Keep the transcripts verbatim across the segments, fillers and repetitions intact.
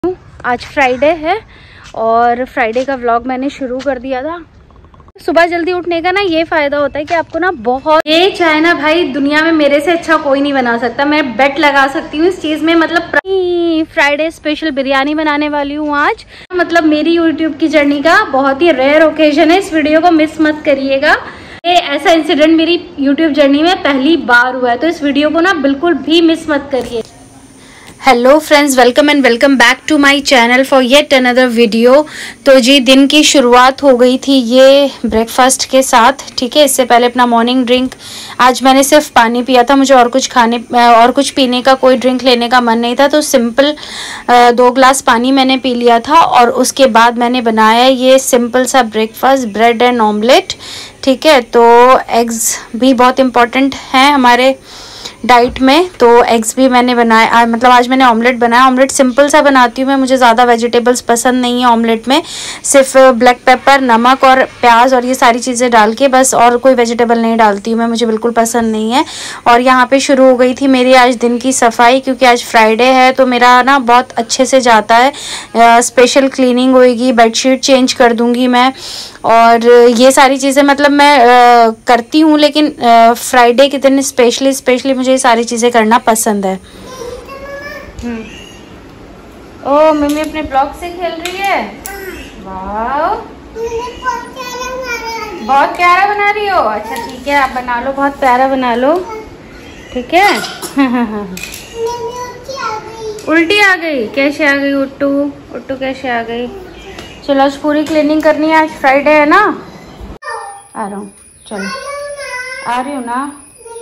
आज फ्राइडे है और फ्राइडे का व्लॉग मैंने शुरू कर दिया था। सुबह जल्दी उठने का ना ये फायदा होता है कि आपको ना बहुत ये चाहे ना भाई दुनिया में मेरे से अच्छा कोई नहीं बना सकता। मैं बेट लगा सकती हूँ इस चीज में। मतलब फ्राइडे स्पेशल बिरयानी बनाने वाली हूँ आज। मतलब मेरी यूट्यूब की जर्नी का बहुत ही रेयर ओकेजन है। इस वीडियो को मिस मत करिएगा। ये ऐसा इंसिडेंट मेरी यूट्यूब जर्नी में पहली बार हुआ है, तो इस वीडियो को ना बिल्कुल भी मिस मत करिए। Hello friends, welcome and welcome back to my channel for yet another video. तो जी दिन की शुरुआत हो गई थी ये ब्रेकफास्ट के साथ। ठीक है, इससे पहले अपना मॉर्निंग ड्रिंक आज मैंने सिर्फ पानी पिया था। मुझे और कुछ खाने और कुछ पीने का कोई ड्रिंक लेने का मन नहीं था, तो सिंपल दो ग्लास पानी मैंने पी लिया था। और उसके बाद मैंने बनाया ये सिंपल सा ब्रेकफास्ट, ब्रेड एंड ऑमलेट। ठीक है, तो एग्स भी बहुत इम्पॉर्टेंट हैं हमारे डाइट में, तो एग्स भी मैंने बनाया। मतलब आज मैंने ऑमलेट बनाया। ऑमलेट सिंपल सा बनाती हूँ मैं, मुझे ज़्यादा वेजिटेबल्स पसंद नहीं है ऑमलेट में। सिर्फ ब्लैक पेपर, नमक और प्याज और ये सारी चीज़ें डाल के बस, और कोई वेजिटेबल नहीं डालती हूँ मैं, मुझे बिल्कुल पसंद नहीं है। और यहाँ पे शुरू हो गई थी मेरी आज दिन की सफाई, क्योंकि आज फ्राइडे है तो मेरा ना बहुत अच्छे से जाता है। स्पेशल क्लीनिंग होएगी, बेडशीट चेंज कर दूँगी मैं, और ये सारी चीज़ें मतलब मैं आ, करती हूँ। लेकिन फ्राइडे के दिन स्पेशली स्पेशली मुझे ये सारी चीज़ें करना पसंद है। ओ मम्मी अपने ब्लॉग से खेल रही है। वाह, बहुत प्यारा बना रही हो। अच्छा ठीक है, आप बना लो, बहुत प्यारा बना लो। ठीक है। उल्टी आ गई? कैसे आ गई उट्टू? उट्टू कैसे आ गई? चलो आज पूरी क्लीनिंग करनी है, आज फ्राइडे है ना। आ रहा हूँ, चलो आ रही हूँ ना।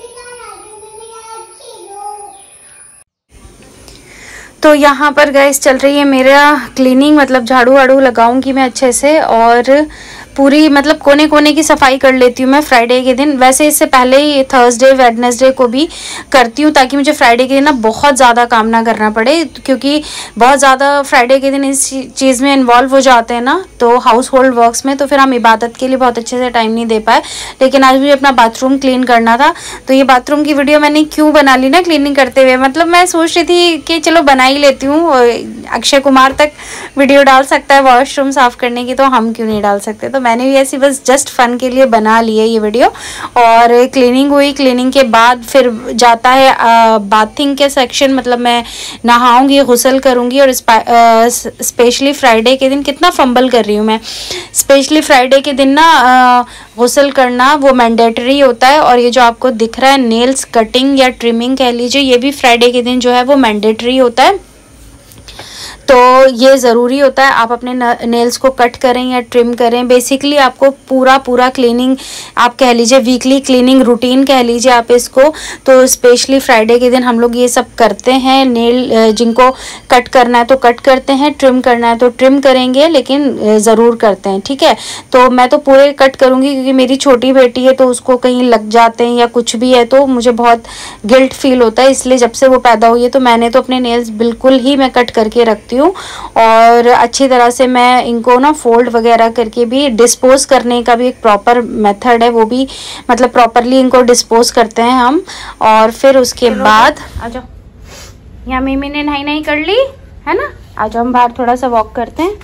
तो यहाँ पर गैस चल रही है मेरा क्लीनिंग, मतलब झाड़ू वाड़ू लगाऊंगी मैं अच्छे से, और पूरी मतलब कोने कोने की सफाई कर लेती हूँ मैं फ्राइडे के दिन। वैसे इससे पहले ही थर्सडे वेडनेसडे को भी करती हूँ, ताकि मुझे फ्राइडे के दिन ना बहुत ज़्यादा काम ना करना पड़े, क्योंकि बहुत ज़्यादा फ्राइडे के दिन इस चीज़ में इन्वॉल्व हो जाते हैं ना, तो हाउस होल्ड वर्क्स में, तो फिर हम इबादत के लिए बहुत अच्छे से टाइम नहीं दे पाए। लेकिन आज मुझे अपना बाथरूम क्लीन करना था, तो ये बाथरूम की वीडियो मैंने क्यों बना ली ना क्लीनिंग करते हुए। मतलब मैं सोच रही थी कि चलो बना ही लेती हूँ, अक्षय कुमार तक वीडियो डाल सकता है वॉशरूम साफ़ करने की, तो हम क्यों नहीं डाल सकते। तो मैंने भी ऐसी बस जस्ट फन के लिए बना ली है ये वीडियो। और क्लीनिंग हुई, क्लीनिंग के बाद फिर जाता है बाथिंग के सेक्शन। मतलब मैं नहाऊंगी, गुस्ल करूंगी, और स्पेशली फ्राइडे के दिन, कितना फंबल कर रही हूँ मैं, स्पेशली फ्राइडे के दिन ना गुस्ल करना वो मैंडेटरी होता है। और ये जो आपको दिख रहा है नेल्स कटिंग या ट्रिमिंग कह लीजिए, ये भी फ्राइडे के दिन जो है वो मैंडेटरी होता है। तो ये ज़रूरी होता है, आप अपने नेल्स को कट करें या ट्रिम करें। बेसिकली आपको पूरा पूरा क्लीनिंग आप कह लीजिए, वीकली क्लीनिंग रूटीन कह लीजिए आप इसको। तो स्पेशली फ्राइडे के दिन हम लोग ये सब करते हैं। नेल जिनको कट करना है तो कट करते हैं, ट्रिम करना है तो ट्रिम करेंगे, लेकिन ज़रूर करते हैं। ठीक है, तो मैं तो पूरे कट करूँगी, क्योंकि मेरी छोटी बेटी है तो उसको कहीं लग जाते हैं या कुछ भी है तो मुझे बहुत गिल्ट फील होता है। इसलिए जब से वो पैदा हुई है तो मैंने तो अपने नेल्स बिल्कुल ही मैं कट करके रखती हूँ, और अच्छी तरह से मैं इनको ना फोल्ड वगैरह करके भी, डिस्पोज करने का भी एक प्रॉपर मेथड है, वो भी मतलब प्रॉपरली इनको डिस्पोज करते हैं हम। और फिर उसके बाद आ जाओ, यहाँ मिमी ने नहाई नहीं कर ली है ना। आ जाओ हम बाहर थोड़ा सा वॉक करते हैं।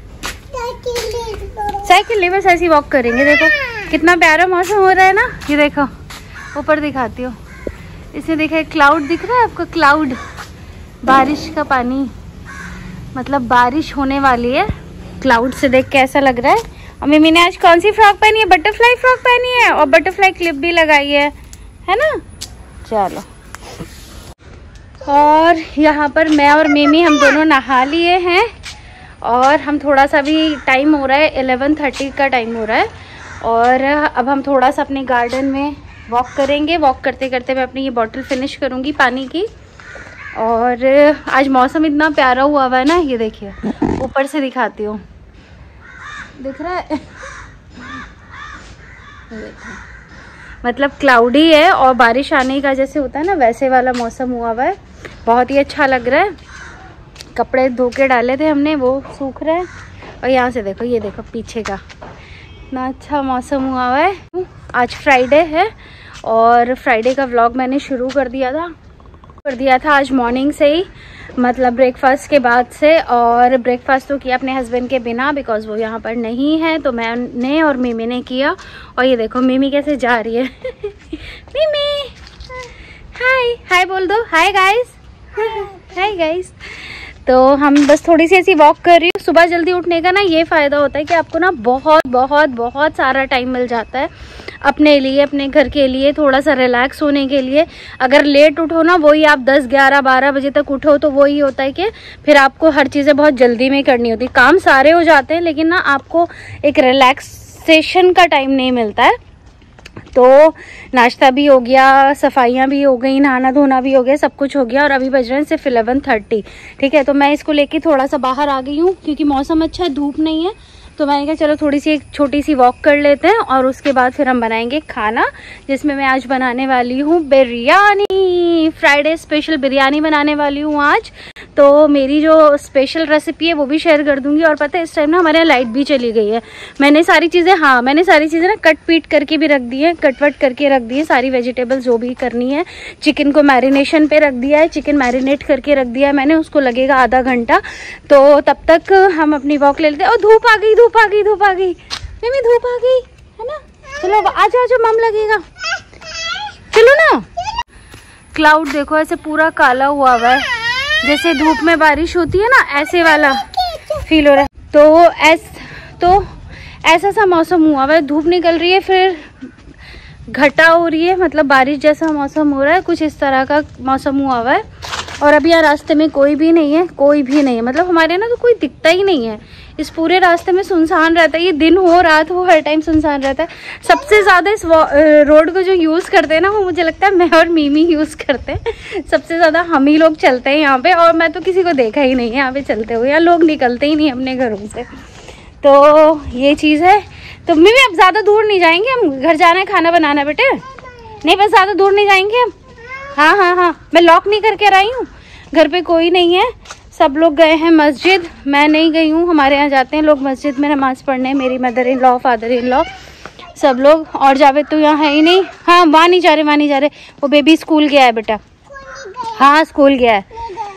साइकिल ले, बस ऐसी वॉक करेंगे। देखो कितना प्यारा मौसम हो रहा है ना। ये देखो ऊपर दिखाती हूँ, इसमें देखा क्लाउड दिख रहा है आपको, क्लाउड, बारिश का पानी, मतलब बारिश होने वाली है। क्लाउड से देख के ऐसा लग रहा है। और मिमी ने आज कौन सी फ्रॉक पहनी है? बटरफ्लाई फ्रॉक पहनी है, और बटरफ्लाई क्लिप भी लगाई है, है ना। चलो, और यहाँ पर मैं और मिमी हम दोनों नहा लिए हैं, और हम थोड़ा सा भी टाइम हो रहा है, एलेवन थर्टी का टाइम हो रहा है, और अब हम थोड़ा सा अपने गार्डन में वॉक करेंगे। वॉक करते करते मैं अपनी ये बॉटल फिनिश करूँगी पानी की। और आज मौसम इतना प्यारा हुआ हुआ है ना, ये देखिए ऊपर से दिखाती हूँ, दिख रहा है देखो, मतलब क्लाउडी है और बारिश आने का जैसे होता है ना, वैसे वाला मौसम हुआ हुआ है। बहुत ही अच्छा लग रहा है। कपड़े धो के डाले थे हमने, वो सूख रहे हैं। और यहाँ से देखो, ये देखो पीछे का इतना अच्छा मौसम हुआ हुआ है। आज फ्राइडे है और फ्राइडे का व्लॉग मैंने शुरू कर दिया था। कर दिया था आज मॉर्निंग से ही, मतलब ब्रेकफास्ट के बाद से। और ब्रेकफास्ट तो किया अपने हस्बैंड के बिना, बिकॉज वो यहाँ पर नहीं है, तो मैंने और मिमी ने किया। और ये देखो मिमी कैसे जा रही है। मिमी हाय हाय बोल दो, हाय गाइस, हाय गाइस। तो हम बस थोड़ी सी ऐसी वॉक कर रही हूँ। सुबह जल्दी उठने का ना ये फ़ायदा होता है कि आपको ना बहुत बहुत बहुत सारा टाइम मिल जाता है अपने लिए, अपने घर के लिए, थोड़ा सा रिलैक्स होने के लिए। अगर लेट उठो ना, वही आप दस ग्यारह बारह बजे तक उठो, तो वही होता है कि फिर आपको हर चीज़ें बहुत जल्दी में करनी होती। काम सारे हो जाते हैं, लेकिन ना आपको एक रिलैक्सेशन का टाइम नहीं मिलता है। तो नाश्ता भी हो गया, सफाइयाँ भी हो गई, नहाना धोना भी हो गया, सब कुछ हो गया। और अभी बज रहे हैं सिर्फ इलेवन थर्टी। ठीक है, तो मैं इसको लेके थोड़ा सा बाहर आ गई हूँ, क्योंकि मौसम अच्छा है, धूप नहीं है। तो मैंने कहा चलो थोड़ी सी एक छोटी सी वॉक कर लेते हैं, और उसके बाद फिर हम बनाएंगे खाना, जिसमें मैं आज बनाने वाली हूँ बिरयानी। फ्राइडे स्पेशल बिरयानी बनाने वाली हूँ आज। तो मेरी जो स्पेशल रेसिपी है वो भी शेयर कर दूंगी। और पता है इस टाइम ना हमारे यहाँ लाइट भी चली गई है। मैंने सारी चीज़ें हाँ मैंने सारी चीज़ें ना कट पीट करके भी रख दी है, कट वट करके रख दी है, सारी वेजिटेबल्स जो भी करनी है। चिकन को मैरिनेशन पे रख दिया है, चिकन मैरिनेट करके रख दिया है मैंने, उसको लगेगा आधा घंटा। तो तब तक हम अपनी वॉक ले लेते हैं। और धूप आ गई, धूप आ गई, धूप आ गई, मम्मी धूप आ गई है ना। चलो आ जाओ, जो मम लगेगा, चलो ना। क्लाउड देखो ऐसे पूरा काला हुआ हुआ है, जैसे धूप में बारिश होती है ना, ऐसे वाला फील हो रहा है। तो ऐस तो ऐसा सा मौसम हुआ हुआ है, धूप निकल रही है, फिर घटा हो रही है, मतलब बारिश जैसा मौसम हो रहा है, कुछ इस तरह का मौसम हुआ हुआ है। और अभी यहाँ रास्ते में कोई भी नहीं है, कोई भी नहीं है, मतलब हमारे ना तो कोई दिखता ही नहीं है। इस पूरे रास्ते में सुनसान रहता है, ये दिन हो रात हो हर टाइम सुनसान रहता है। सबसे ज़्यादा इस रोड को जो यूज़ करते हैं ना, वो मुझे लगता है मैं और मिमी यूज़ करते हैं। सबसे ज़्यादा हम ही लोग चलते हैं यहाँ पे, और मैं तो किसी को देखा ही नहीं है यहाँ पे चलते हुए, यहाँ लोग निकलते ही नहीं अपने घरों से। तो ये चीज़ है। तो मिमी अब ज़्यादा दूर नहीं जाएंगे हम, घर जाना है खाना बनाना बेटे, नहीं बस ज़्यादा दूर नहीं जाएंगे हम। हाँ हाँ हाँ, मैं लॉक नहीं करके आई हूँ, घर पे कोई नहीं है, सब लोग गए हैं मस्जिद, मैं नहीं गई हूँ। हमारे यहाँ जाते हैं लोग मस्जिद में नमाज़ पढ़ने, मेरी mother in law, father in law, सब लोग। और जावेद तो यहाँ है ही नहीं। हाँ वहाँ नहीं जा रहे, वहाँ नहीं जा रहे, वो बेबी स्कूल गया है बेटा। हाँ स्कूल गया है।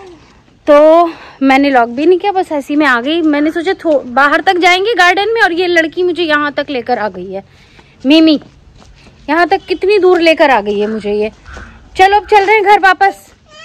तो मैंने लॉक भी नहीं किया, बस ऐसी में आ गई। मैंने सोचा बाहर तक जाएंगे गार्डन में, और ये लड़की मुझे यहाँ तक लेकर आ गई है। मिमी यहाँ तक कितनी दूर लेकर आ गई है मुझे ये। चलो अब चल रहे हैं घर वापस।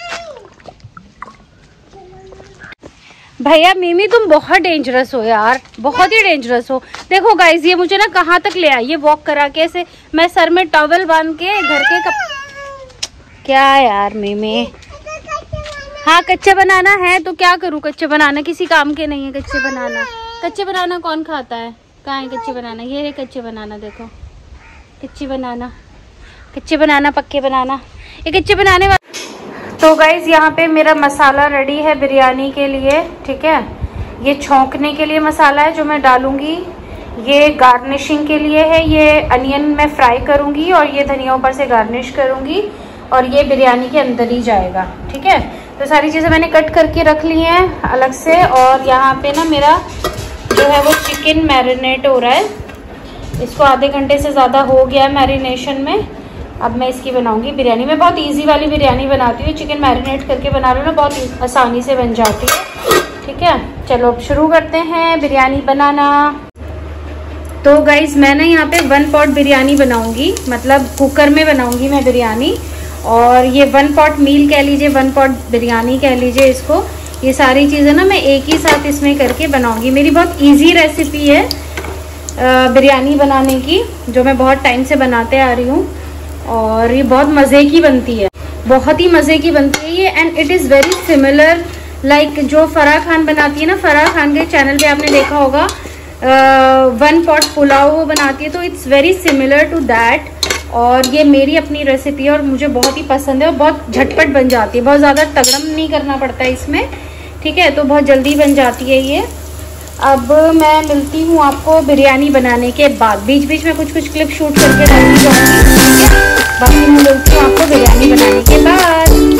भैया मिमी तुम बहुत डेंजरस हो यार, बहुत ही डेंजरस हो। देखो गाइस ये मुझे ना कहाँ तक ले आई, ये वॉक करा के ऐसे, मैं सर में टॉवल बांध के घर के कप... क्या यार मिमी। हाँ कच्चे बनाना है तो क्या करूँ, कच्चे बनाना किसी काम के नहीं है। कच्चे बनाना, कच्चे बनाना कौन खाता है, कहाँ है कच्चे बनाना, ये है कच्चे बनाना, देखो कच्चे बनाना, कच्चे बनाना पक्के बनाना, ये कच्चे बनाने वाला। तो गाइज यहाँ पे मेरा मसाला रेडी है बिरयानी के लिए। ठीक है, ये छौंकने के लिए मसाला है जो मैं डालूंगी, ये गार्निशिंग के लिए है, ये अनियन मैं फ्राई करूंगी और ये धनिया ऊपर से गार्निश करूंगी, और ये बिरयानी के अंदर ही जाएगा। ठीक है, तो सारी चीज़ें मैंने कट करके रख ली हैं अलग से। और यहाँ पे ना मेरा जो है वो चिकन मैरिनेट हो रहा है, इसको आधे घंटे से ज़्यादा हो गया है मैरिनेशन में। अब मैं इसकी बनाऊंगी बिरयानी। मैं बहुत इजी वाली बिरयानी बनाती हूँ, चिकन मैरिनेट करके बना रही हूँ ना, बहुत आसानी से बन जाती है। ठीक है, चलो अब शुरू करते हैं बिरयानी बनाना। तो गाइज मैं ना यहाँ पे वन पॉट बिरयानी बनाऊंगी, मतलब कुकर में बनाऊंगी मैं बिरयानी। और ये वन पॉट मील कह लीजिए, वन पॉट बिरयानी कह लीजिए इसको। ये सारी चीज़ें ना मैं एक ही साथ इसमें करके बनाऊंगी। मेरी बहुत ईजी रेसिपी है बिरयानी बनाने की, जो मैं बहुत टाइम से बनाते आ रही हूँ, और ये बहुत मज़े की बनती है, बहुत ही मज़े की बनती है ये। And it is very similar like जो फराह खान बनाती है ना, फराह खान के चैनल पे आपने देखा होगा वन पॉट पुलाव वो बनाती है, तो it's very similar to that. और ये मेरी अपनी रेसिपी है और मुझे बहुत ही पसंद है, और बहुत झटपट बन जाती है, बहुत ज़्यादा तगड़म नहीं करना पड़ता है इसमें। ठीक है, तो बहुत जल्दी बन जाती है ये। अब मैं मिलती हूँ आपको बिरयानी बनाने के बाद, बीच बीच में कुछ कुछ क्लिप शूट करके डालती जाऊँगी। बाकी मैं मिलती हूँ आपको बिरयानी बनाने के बाद।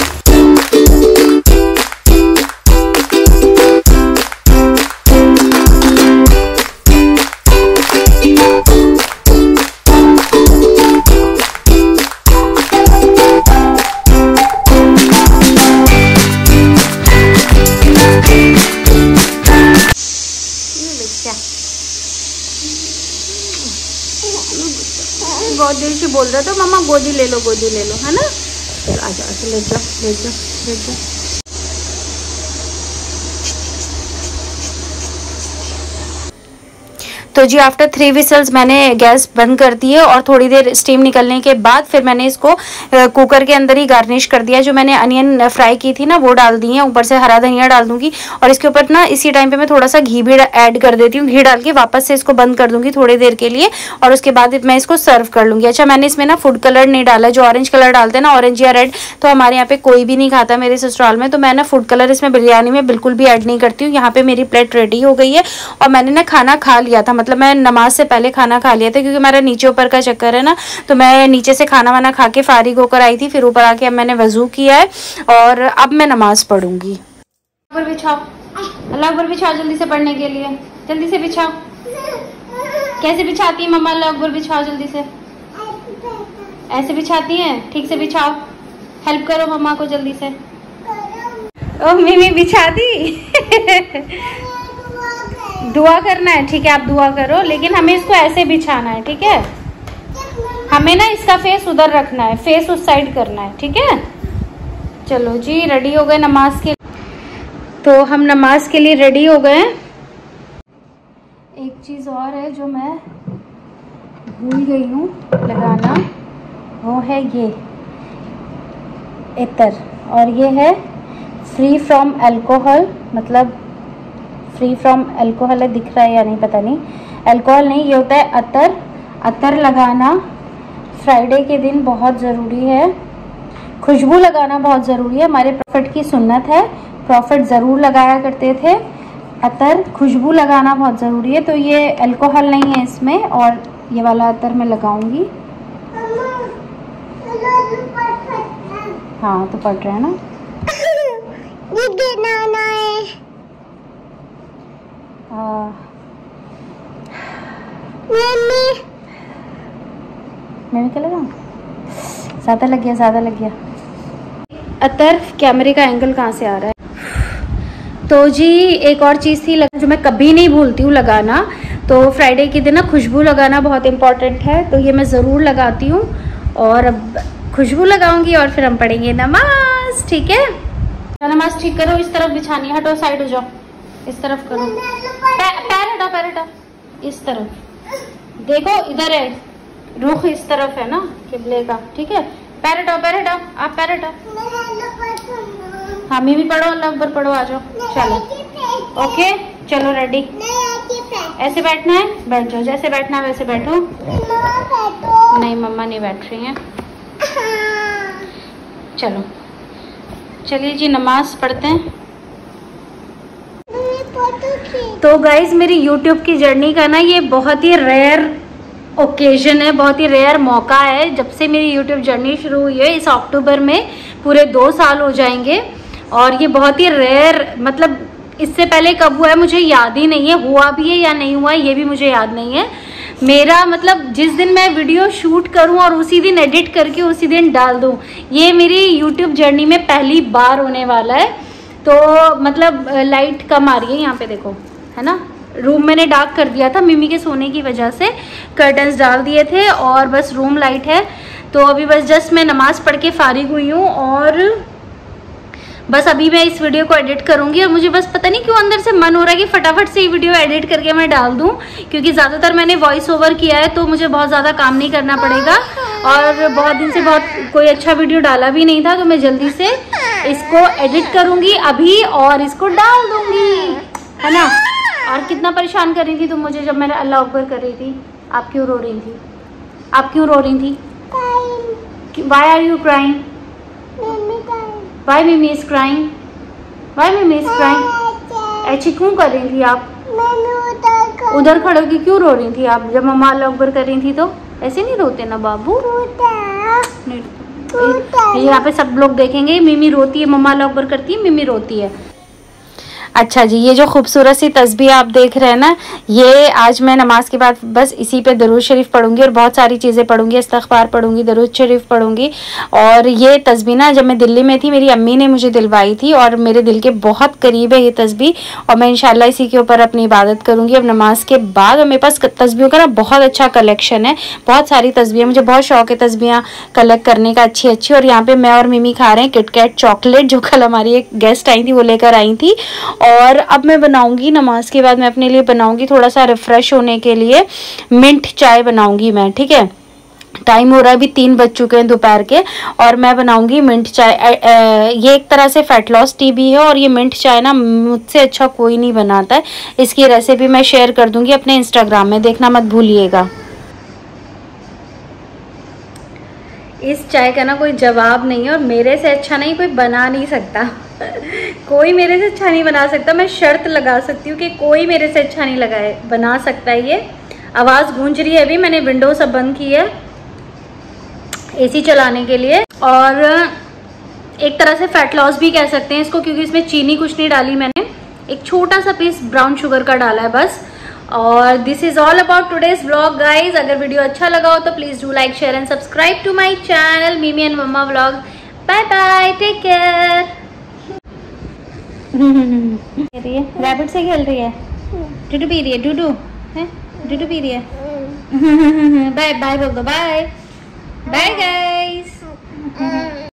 बहुत देर से बोल रहा था मम्मा गोदी ले लो गोदी ले लो, है ना। चलो आ जाओ, ले जाओ ले जाओ ले जाओ। तो जी आफ्टर थ्री विसल्स मैंने गैस बंद कर दी है और थोड़ी देर स्टीम निकलने के बाद फिर मैंने इसको कुकर के अंदर ही गार्निश कर दिया। जो मैंने अनियन फ्राई की थी ना वो डाल दी है, ऊपर से हरा धनिया डाल दूंगी और इसके ऊपर ना इसी टाइम पे मैं थोड़ा सा घी भी ऐड कर देती हूँ। घी डाल के वापस से इसको बंद कर दूंगी थोड़ी देर के लिए और उसके बाद मैं इसको सर्व कर लूँगी। अच्छा मैंने इसमें ना फूड कलर नहीं डाला, जो ऑरेंज कलर डालते हैं ना, ऑरेंज या रेड, तो हमारे यहाँ पे कोई भी नहीं खाता मेरे ससुराल में, तो मैं ना फूड कलर इसमें बिरयानी में बिल्कुल भी ऐड नहीं करती हूँ। यहाँ पे मेरी प्लेट रेडी हो गई है और मैंने ना खाना खा लिया था, मतलब मैं नमाज से पहले खाना खा लिया था क्योंकि मेरा नीचे ऊपर का चक्कर है ना, तो मैं नीचे से खाना वाना खा के फारिग होकर आई थी। फिर ऊपर आके अब मैंने वजू किया है और अब मैं नमाज पढ़ूंगी। अल्लाह अकबर बिछाओ, अल्लाह अकबर बिछाओ जल्दी से पढ़ने के लिए, जल्दी से बिछाओ। कैसे बिछाती है मम्मा? अल्लाह अकबर बिछाओ जल्दी से। ऐसे बिछाती है? ठीक से बिछाओ, हेल्प करो मम्मा को जल्दी से। ओ मिमी बिछा दी। दुआ करना है, ठीक है आप दुआ करो, लेकिन हमें इसको ऐसे बिछाना है, ठीक है। हमें ना इसका फेस उधर रखना है, फेस उस साइड करना है, ठीक है। चलो जी रेडी हो गए नमाज के, तो हम नमाज के लिए रेडी हो गए। एक चीज़ और है जो मैं भूल गई हूँ लगाना, वो है ये इतर, और ये है फ्री फ्रॉम अल्कोहल, मतलब फ्री फ्रॉम अल्कोहल है, दिख रहा है या नहीं पता नहीं, अल्कोहल नहीं, ये होता है अतर। अतर लगाना फ्राइडे के दिन बहुत ज़रूरी है, खुशबू लगाना बहुत ज़रूरी है, हमारे प्रॉफिट की सुन्नत है, प्रॉफिट ज़रूर लगाया करते थे अतर, खुशबू लगाना बहुत ज़रूरी है। तो ये अल्कोहल नहीं है इसमें, और ये वाला अतर मैं लगाऊंगी। हाँ तो पड़ रहा है ना, मैं क्या लगाऊं? ज़्यादा लग गया, ज़्यादा लग गया। अतर कैमरे का एंगल कहाँ से आ रहा है? तो जी एक और चीज़ थी जो मैं कभी नहीं भूलती हूँ लगाना, तो फ्राइडे के दिन ना खुशबू लगाना बहुत इम्पोर्टेंट है, तो ये मैं ज़रूर लगाती हूँ। और अब खुशबू लगाऊंगी और फिर हम पढ़ेंगे नमाज, ठीक है। नमाज ठीक करो, इस तरफ बिछानी, हटो साइड हो जाओ, इस तरफ करो, पैर हटाओ पैर हटाओ, इस तरफ देखो, इधर है रुख, इस तरफ है ना किबले का, ठीक है। पैर हटाओ पैर हटाओ, आप पैर हटाओ। हाँ मिमी पढ़ो, अल्लाह अकबर पढ़ो, आ जाओ। चलो ओके, चलो रेडी। ऐसे बैठना है, बैठ जाओ, जैसे बैठना है वैसे बैठो। नहीं मम्मा नहीं बैठ रही हैं। चलो चलिए जी नमाज पढ़ते हैं। तो गाइज मेरी यूट्यूब की जर्नी का ना ये बहुत ही रेयर ओकेजन है, बहुत ही रेयर मौका है। जब से मेरी यूट्यूब जर्नी शुरू हुई है, इस अक्टूबर में पूरे दो साल हो जाएंगे, और ये बहुत ही रेयर, मतलब इससे पहले कब हुआ है मुझे याद ही नहीं है, हुआ भी है या नहीं हुआ है ये भी मुझे याद नहीं है। मेरा मतलब जिस दिन मैं वीडियो शूट करूं और उसी दिन एडिट करके उसी दिन डाल दूं, ये मेरी यूट्यूब जर्नी में पहली बार होने वाला है। तो मतलब लाइट कम आ रही है यहाँ पे देखो, है ना। रूम मैंने डार्क कर दिया था मिमी के सोने की वजह से, कर्टन्स डाल दिए थे और बस रूम लाइट है। तो अभी बस जस्ट मैं नमाज़ पढ़ के फारिग हुई हूँ और बस अभी मैं इस वीडियो को एडिट करूंगी। और मुझे बस पता नहीं क्यों अंदर से मन हो रहा है कि फटाफट से ये वीडियो एडिट करके मैं डाल दूं, क्योंकि ज़्यादातर मैंने वॉइस ओवर किया है तो मुझे बहुत ज़्यादा काम नहीं करना पड़ेगा, और बहुत दिन से बहुत कोई अच्छा वीडियो डाला भी नहीं था, तो मैं जल्दी से इसको एडिट करूंगी अभी और इसको डाल दूंगी, है ना। और कितना परेशान कर रही थी तुम मुझे जब मैंने अल्लाह अकबर कर रही थी। आप क्यों रो रही थी? आप क्यों रो रही थी? Why are you crying? Why Mimi is crying? Why Mimi is crying? ऐसी क्यों कर रही थी आप? उधर खड़े होकर क्यों रो रही थी आप? जब मम्मा अल्लाह अकबर कर रही थी तो ऐसे नहीं रोते ना बाबू। यहाँ पे सब लोग देखेंगे मिमी रोती है, मम्मा अल्लाह अकबर करती है, मिमी रोती है। अच्छा जी, ये जो खूबसूरत सी तस्बीह आप देख रहे हैं ना, ये आज मैं नमाज के बाद बस इसी पे दरूद शरीफ पढ़ूंगी और बहुत सारी चीज़ें पढ़ूंगी, इस्तग़फ़ार पढ़ूंगी, दरूद शरीफ पढ़ूंगी। और ये तस्बीह ना जब मैं दिल्ली में थी मेरी अम्मी ने मुझे दिलवाई थी और मेरे दिल के बहुत करीब है ये तस्बीह, और मैं इंशाल्लाह इसी के ऊपर अपनी इबादत करूँगी अब नमाज के बाद। और मेरे पास तस्बीहों का ना बहुत अच्छा कलेक्शन है, बहुत सारी तस्बीहें, मुझे बहुत शौक है तस्बीहें कलेक्ट करने का अच्छी अच्छी। और यहाँ पे मैं और मिमी खा रहे हैं किटकैट चॉकलेट, जो कल हमारी एक गेस्ट आई थी वो लेकर आई थी। और अब मैं बनाऊंगी नमाज के बाद, मैं अपने लिए बनाऊंगी थोड़ा सा रिफ्रेश होने के लिए मिंट चाय बनाऊंगी मैं, ठीक है। टाइम हो रहा है अभी तीन बज चुके हैं दोपहर के, और मैं बनाऊंगी मिंट चाय। ये एक तरह से फैट लॉस टी भी है, और ये मिंट चाय ना मुझसे अच्छा कोई नहीं बनाता है। इसकी रेसिपी मैं शेयर कर दूंगी अपने इंस्टाग्राम में, देखना मत भूलिएगा। इस चाय का ना कोई जवाब नहीं है, और मेरे से अच्छा नहीं कोई बना नहीं सकता कोई मेरे से अच्छा नहीं बना सकता। मैं शर्त लगा सकती हूँ कि कोई मेरे से अच्छा नहीं लगाए बना सकता है ये। आवाज़ गूंज रही है अभी, मैंने विंडो सब बंद की है एसी चलाने के लिए। और एक तरह से फैट लॉस भी कह सकते हैं इसको, क्योंकि इसमें चीनी कुछ नहीं डाली मैंने, एक छोटा सा पीस ब्राउन शुगर का डाला है बस। और this is all about today's vlog guys. अगर वीडियो अच्छा लगा हो तो please do like share and subscribe to my channel Mimi and mamma vlog. Bye bye, take care. Rabbit से खेल रही है, डूडू पी रही है, डूडू है, डूडू पी रही है। बाय बाय बोल दो, बाय बाय गाइस।